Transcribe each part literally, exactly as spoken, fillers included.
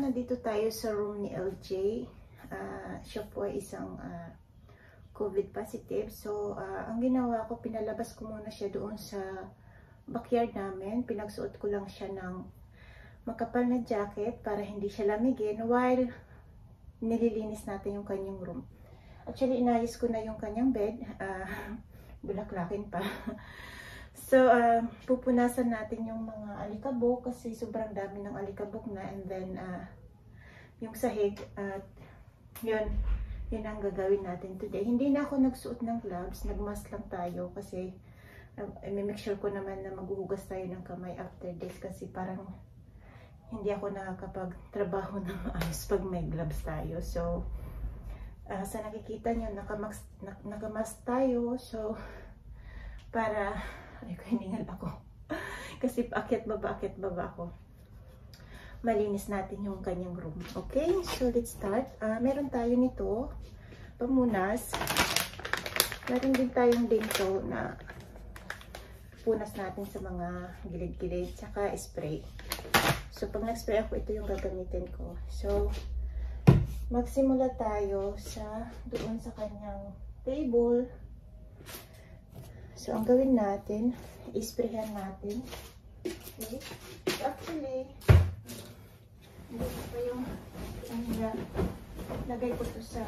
nandito tayo sa room ni L J. Uh, siya po ay isang uh, COVID positive. So, uh, ang ginawa ko, pinalabas ko muna siya doon sa backyard namin. Pinagsuot ko lang siya ng makapal na jacket para hindi siya lamigin while nililinis natin yung kanyang room. Actually, inayos ko na yung kanyang bed. Uh, bulaklakin pa. So, uh, pupunasan natin yung mga alikabok kasi sobrang dami ng alikabok na. And then, uh, yung sahig at uh, yun, yun ang gagawin natin today. Hindi na ako nagsuot ng gloves, nagmask lang tayo kasi uh, make sure ko naman na maghuhugas tayo ng kamay after this kasi parang hindi ako nakakapagtrabaho ng maayos pag may gloves tayo. So, uh, sa nakikita nyo, nakamask, nak, nakamask tayo. So, para, ay ko hiningal ako. Kasi paakyat baba, akyat baba ako. Malinis natin yung kanyang room. Okay, so let's start. Uh, meron tayo nito, pamunas. Meron din tayong dito na punas natin sa mga gilid-gilid, tsaka spray. So pag nag-spray ako, ito yung gagamitin ko. So, magsimula tayo sa doon sa kanyang table. So, ang gawin natin, isprayhan natin. Okay, so, actually, hindi ko pa yung ano, lagay ko to sa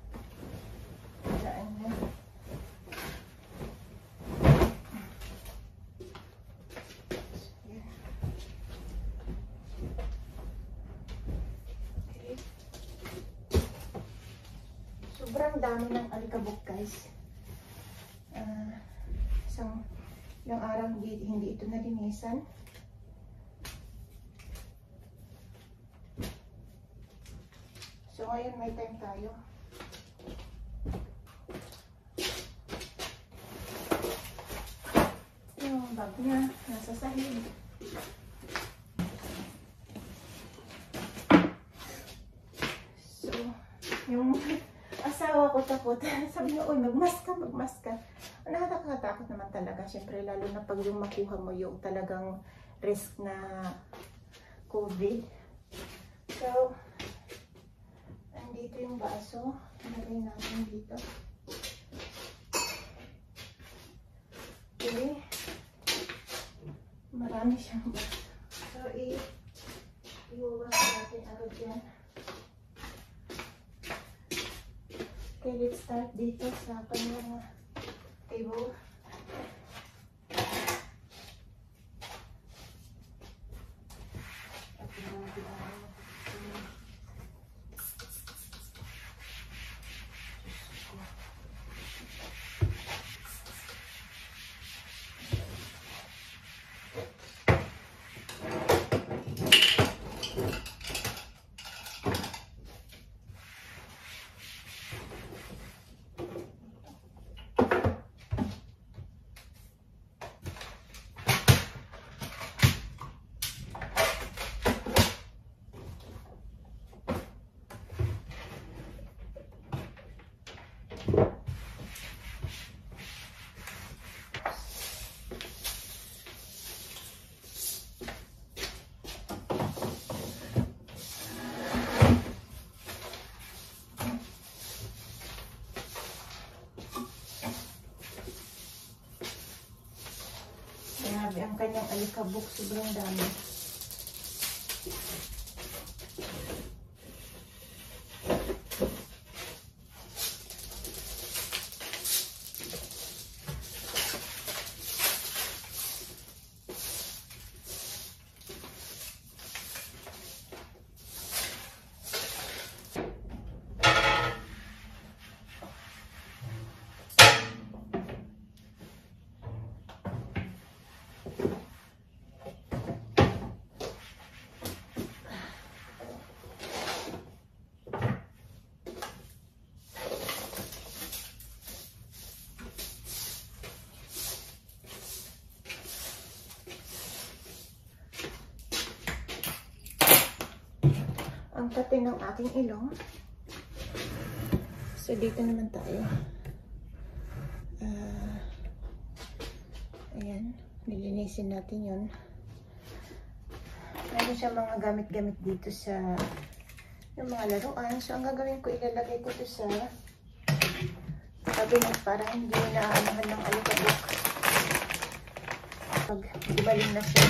daan na. Okay. Sobrang dami ng alikabok, guys. Uh, isang ilang araw hindi, hindi ito nalinisan. So, ngayon may time tayo. Yung bag niya, nasa sahig. So, yung asawa ko takot. Sabi niya, uy, magmask ka, magmask ka. Nakakatakot naman talaga. Siyempre, lalo na pag yung makuha mo yung talagang risk na COVID. So, dito yung baso, nalagay natin dito. Okay. Marami siyang baso. So, i-iwawas natin agad yan. Okay, let's start dito sa kanyang table. Ang kanyang alikabok, sobrang dami. Ang pati ng aking ilong. So, dito naman tayo. Uh, ayan. Nilinisin natin yun. Meron siya mga gamit-gamit dito sa yung mga laruan. So, ang gagawin ko, ilalagay ko ito sa cabinet para hindi na aanahan ng alikabok. Pag ibaling na siya.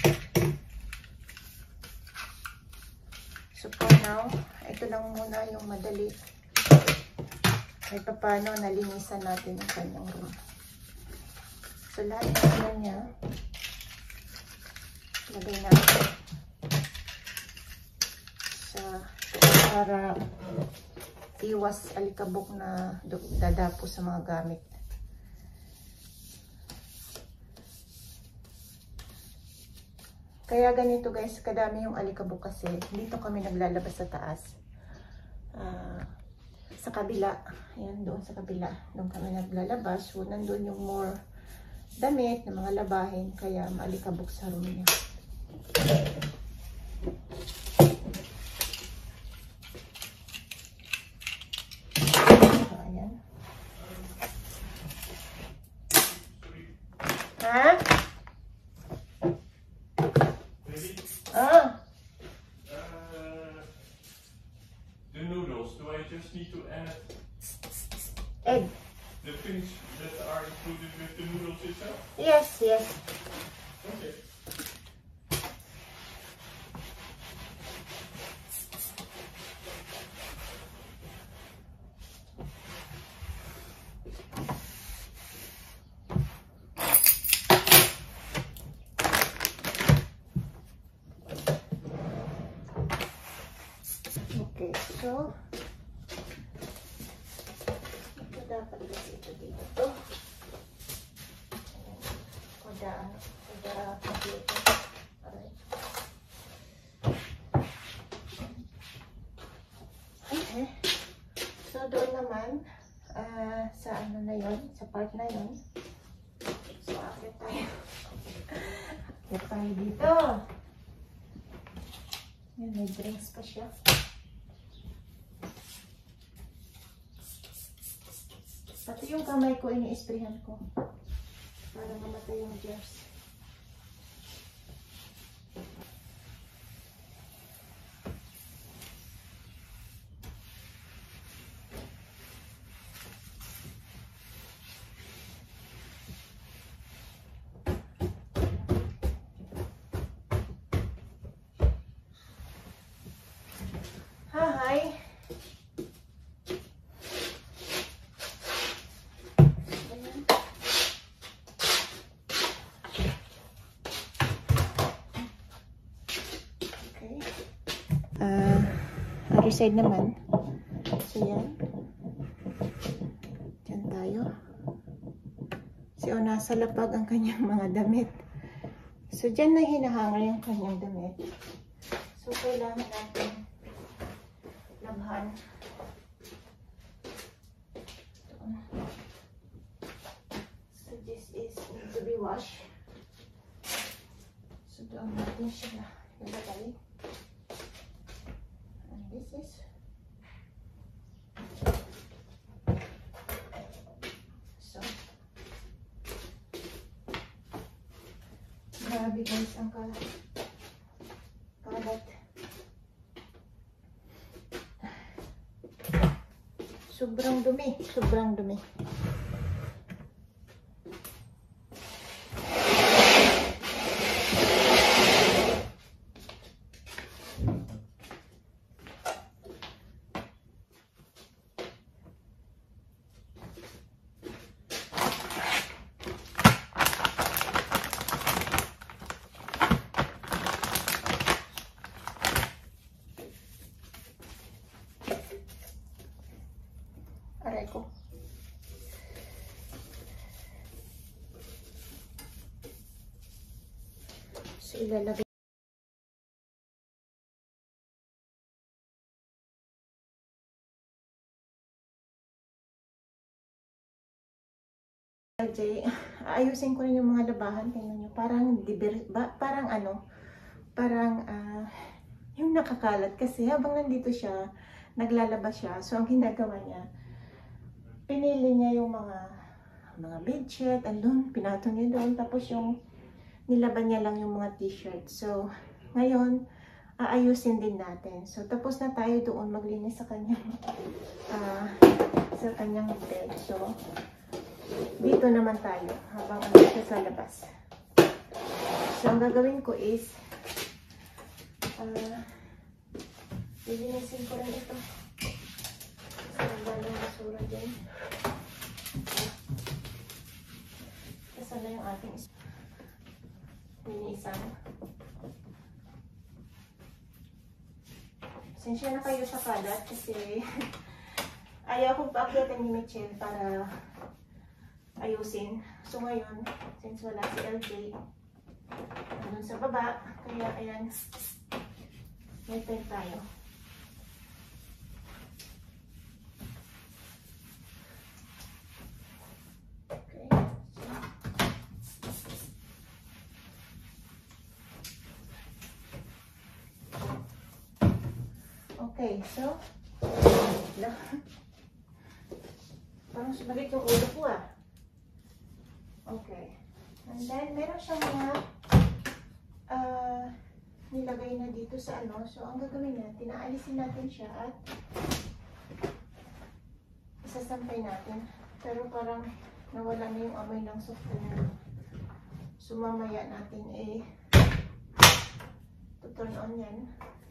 So, for now, ito lang muna yung madali. Kahit pa paano, nalinisan natin yung kanyang room. So, lahat na niya, lagay natin sa para iwas alikabok na dadapo sa mga gamit. Kaya ganito guys, kadami yung alikabok kasi dito kami naglalabas sa taas. Uh, sa kabila, ayan doon sa kabila, doon kami naglalabas. So, nandun yung more damit na mga labahin, kaya maalikabok sa room niya. Ayan. Ha? Ah. Uh, the noodles, do I just need to add Egg. the things that are included with the noodles itself? Yes, yes. Okay. Okay, so ito dapat kasi ito dito to. Kuda, kuda, dito. Alright. Okay. So doon naman, uh, sa ano na yon, sa part na yon. So akit tayo. Akit tayo dito. Yan, may drinks pa siya. Pati yung kamay ko, ini-sprayan ko. Para mamatay yung germs. Hi! Uh, other side naman. So, yan. Diyan tayo. So, nasa lapag ang kanyang mga damit. So, dyan na hinahangar yung kanyang damit. So, kailangan natin labhan. So, this is need to be washed. So, doon natin siya nilagay. This is so grabe guys ang kalat kalat sobrang dumi sobrang dumi. Aray ko. So, ilalagay. Ayusin ko rin yung mga labahan. Tingnan nyo. Parang, diber, ba, parang ano, parang, uh, yung nakakalat. Kasi habang nandito siya, naglalabas siya. So, ang ginagawa niya, pinili niya yung mga mga bedsheet, andun, pinatong niya doon. Tapos yung nilaban niya lang yung mga t-shirt. So, ngayon, aayusin din natin. So, tapos na tayo doon maglinis sa kanyang uh, sa kanyang bed. So, dito naman tayo habang ano siya sa labas. So, ang gagawin ko is uh, lilinisin ko rin ito. So, ang dalang basura dyan. Kasama yung ating linisan. Sensya na kayo sa kalat kasi ayaw kong paakyatin ni Michelle para ayusin. So ngayon, since wala si L J, nandun sa baba, kaya ayan, may time tayo. Okay. Okay, so, parang sumalit yung ulo ko ah. Okay. And then, meron siyang mga uh, nilagay na dito sa ano. So, ang gagawin natin, aalisin natin siya at isasampay natin. Pero parang nawala na yung amoy ng software. So, mamaya natin eh to turn on yan.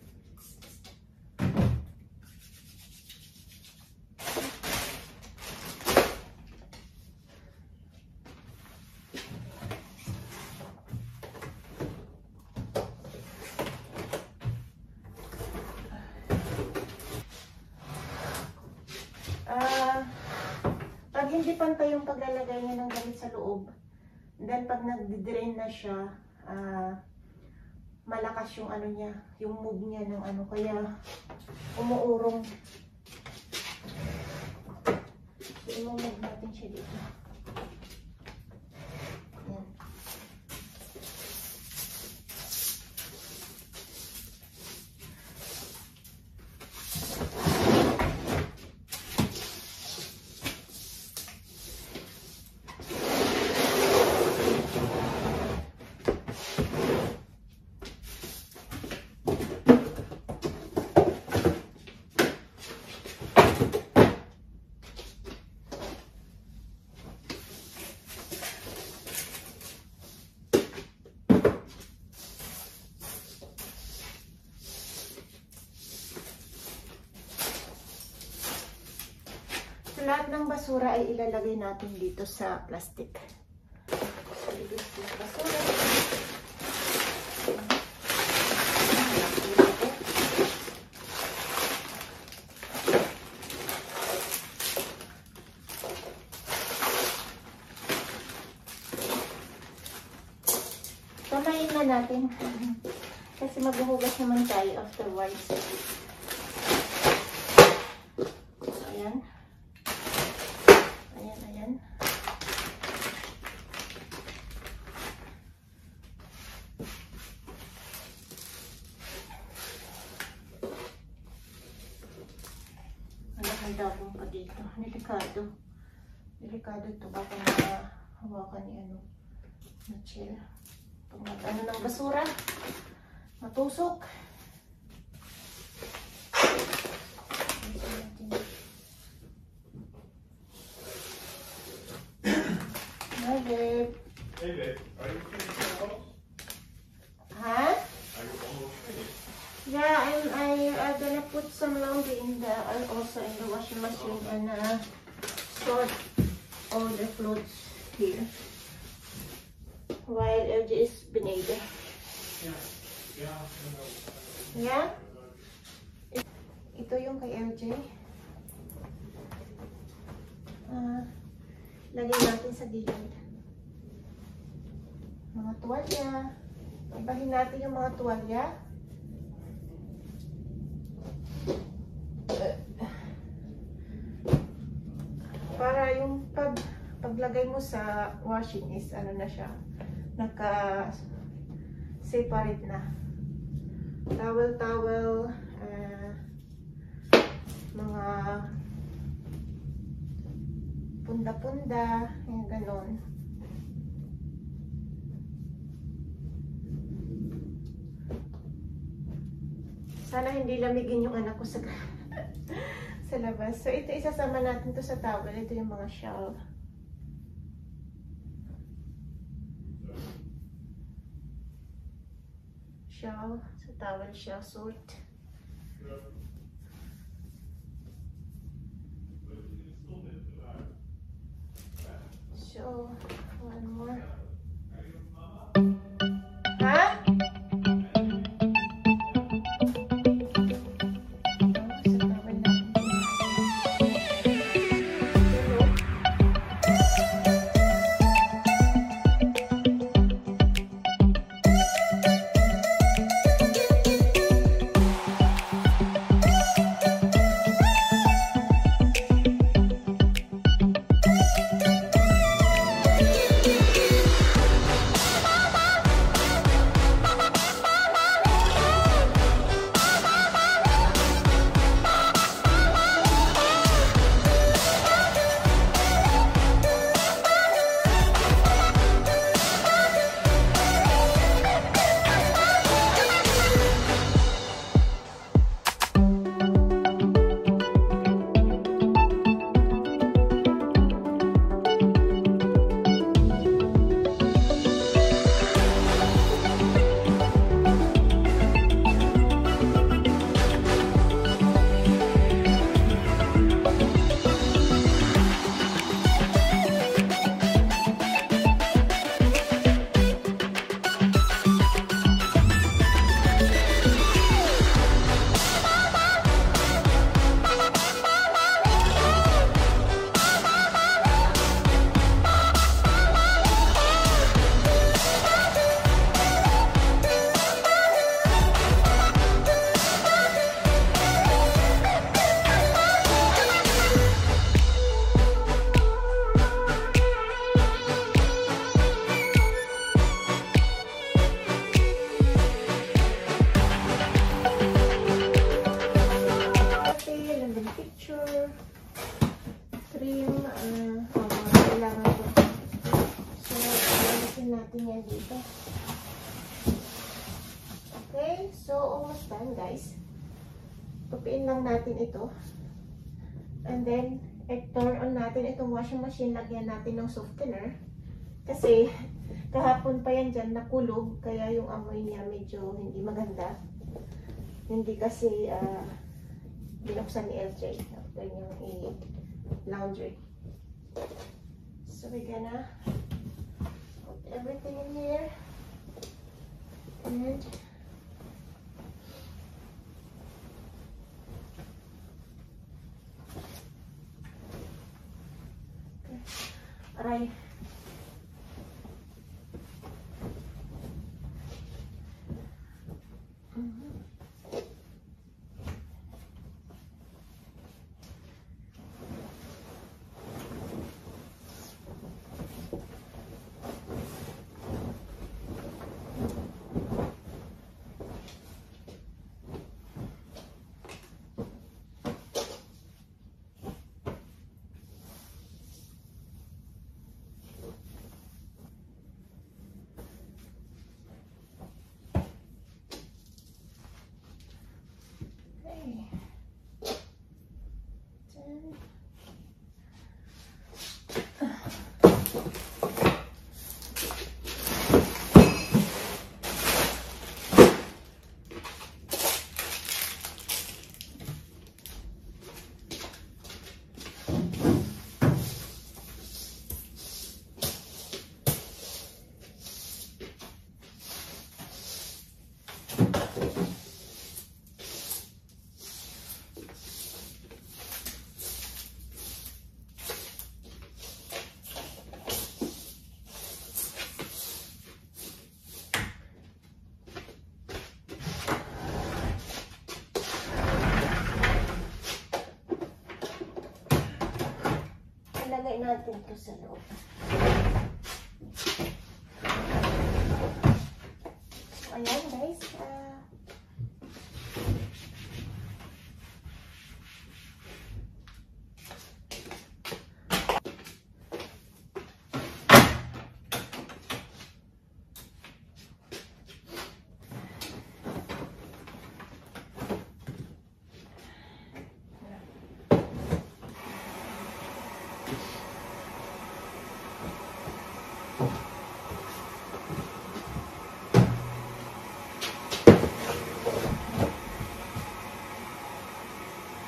Uh, pag hindi pantay yung paglalagay niya ng gamit sa loob, then pag nag-drain na siya, uh, malakas yung ano niya, yung move niya ng ano, kaya umuurong. So, imumove natin siya dito. Yan. Lahat ng basura ay ilalagay natin dito sa plastic. So, dito yung basura. Kamayin na natin. Kasi maghuhugas naman tayo afterwards. Ayan. Ayan, ayan. Handa akong pa dito. Delikado. Delikado ito. Baka mahawakan ni ano. Michelle. Pag mag-ano ng basura. Matusok. Hi, babe. Hey, babe. Are you finished your house? Huh? Are you almost finished? Yeah, I'm, I, I'm gonna put some laundry in the, uh, also in the washing machine and uh, sort all the clothes here. While L J is binayda. Yeah. Yeah. No, Yeah? Ito yung kay L J. Uh, lagay natin sa gilid. Mga tuwalya. Ibahin natin yung mga tuwalya. Para yung pag paglagay mo sa washing is ano na siya, naka separate na. Towel, towel, uh, mga punda-punda, yung ganon. Sana hindi lamigin yung anak ko sa, sa labas. So, ito isasama natin to sa towel. Ito yung mga shawl. Shawl. Sa towel shawl suit. So, one more. Ha? Okay, so almost done guys. Tupiin lang natin ito. And then, i-turn on natin itong washing machine. Lagyan natin ng softener. Kasi, kahapon pa yan dyan nakulog. Kaya yung amoy niya medyo hindi maganda. Hindi kasi uh, binuksan ni L J after niyang i-laundry. So, we're gonna put everything in here. And aray. Mm-hmm. Ilagay natin ito sa loob. So, ayan guys. Uh,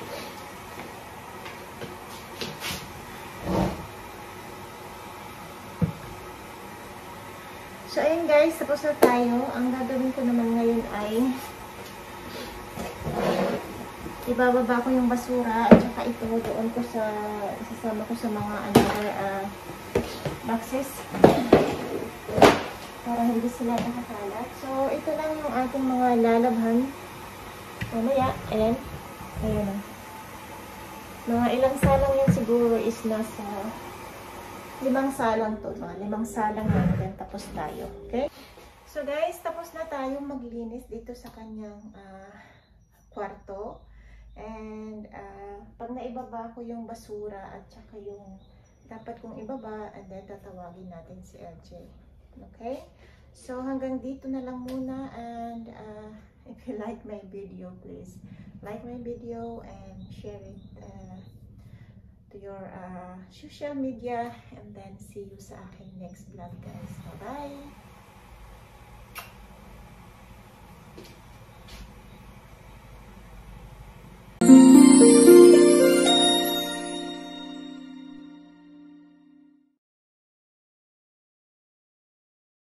So, ayun guys, tapos na tayo. Ang gagawin ko naman ngayon ay ibababa ko yung basura at saka ito doon ko sa isasama ko sa mga another uh, boxes para hindi sila nakakalat. So, ito lang yung ating mga lalabhan. Mamaya, ayan. Ayan o. Mga ilang salang yan siguro is nasa limang salang to. Mga limang salang yan. Then, tapos tayo. Okay? So, guys, tapos na tayong maglinis dito sa kanyang uh, kwarto. And, uh, pag naibaba ko yung basura at saka yung dapat kong ibaba, and then tatawagin natin si L J. Okay? So, hanggang dito na lang muna. And, uh, if you like my video, please like my video and share it uh, to your uh, social media. And then, see you sa aking next vlog, guys. Bye-bye!